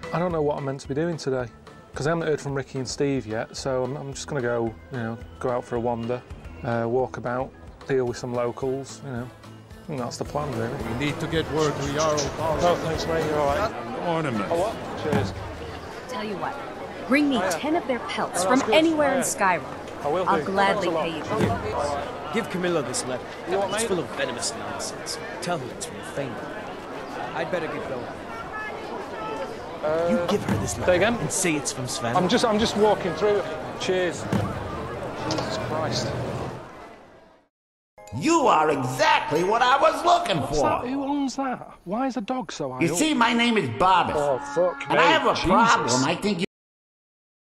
I don't know what I'm meant to be doing today, because I haven't heard from Ricky and Steve yet, so I'm just going to go, go out for a wander, walk about, deal with some locals, and that's the plan, really. We need to get word to Jarl. Oh, thanks, mate, you're all right. Ornament. Oh, what? Cheers. Tell you what, bring me 10 of their pelts from anywhere in Skyrim. I'll gladly pay you for it. Give Camilla this letter. It's full of venomous nonsense. Tell her it's from Fame. I'd better get going. You give her this letter again? And say it's from Sven. I'm just walking through. Cheers. Jesus Christ. You are exactly what I was looking What's for. that? Who owns that? Why is a dog so high You up? see, my name is Bobby. Oh, fuck And me. I have a Jesus. problem. I think you